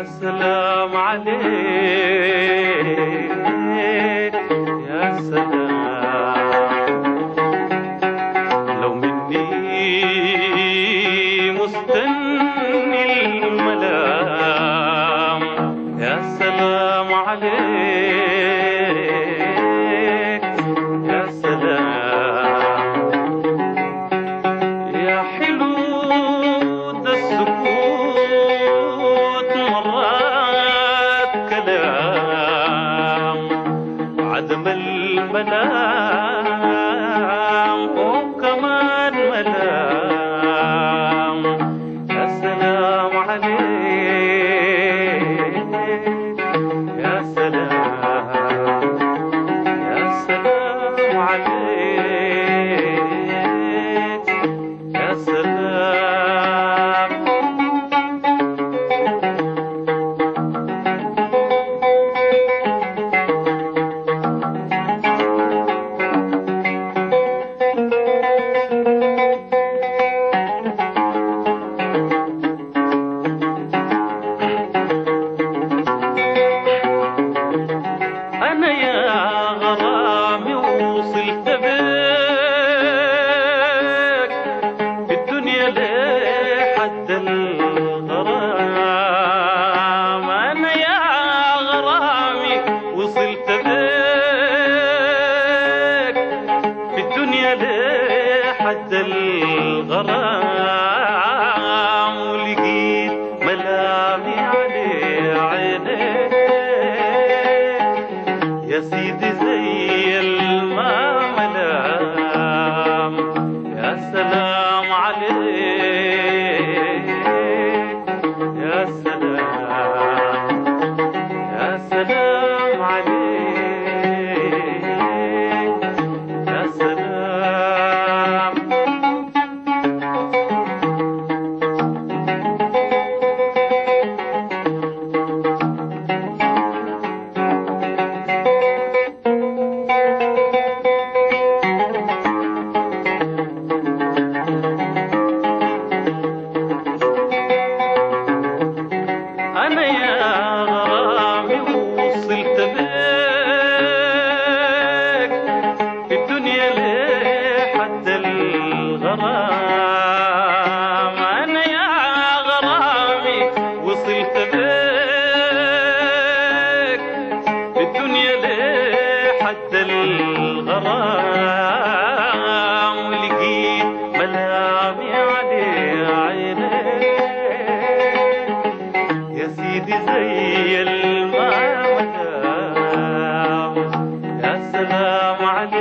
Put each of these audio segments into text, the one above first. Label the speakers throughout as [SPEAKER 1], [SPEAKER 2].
[SPEAKER 1] سلام عليك يا سلام. لو مني مستني الملام يا سلام عليك يا سلام. يا حلو ده السكوت مرات كلام عدم الملام وكمان ملام. يا سلام عليك يا سلام يا سلام عليك يا سلام. أنا يا غرامي وصلت بك في الدنيا لحد الغرام. أنا يا غرامي وصلت بك في الدنيا لحد الغرام. ولقيت ملامي على عينيك يا سيدي زي الماء ملام. يا سلام عليك يا سلام يا سلام عليك يا سلام. أنا يا غرامي وصلت بك في الدنيا لحد الغرام. أنا يا غرامي وصلت بك في الدنيا لحد الغرام. ولقيت ملامي على عينيك يا سيدي زي الماء ملام. يا سلام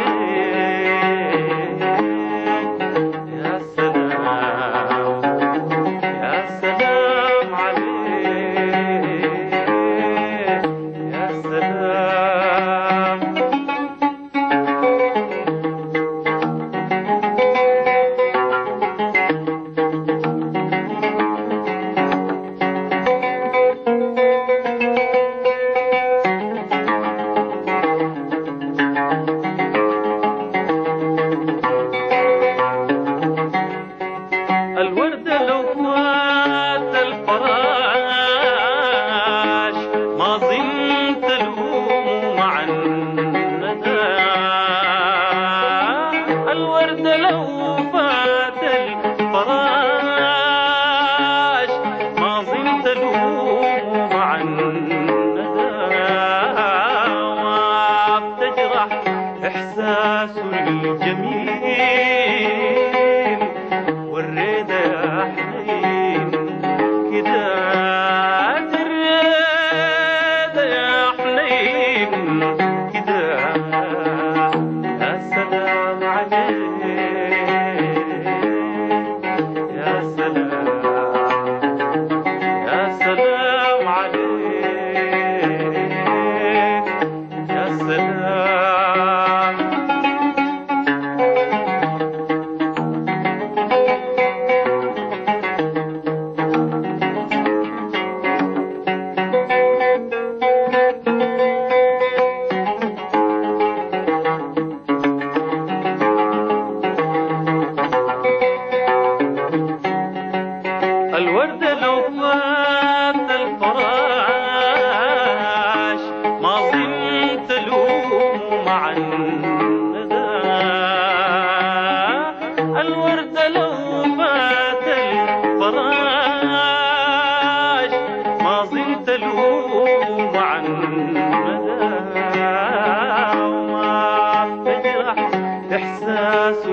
[SPEAKER 1] عليك يا سلام يا سلام عليك يا سلام. تلوم عن مدى وما تجرح إحساس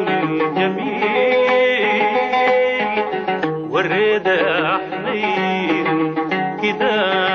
[SPEAKER 1] الجميل والرضا حنين كده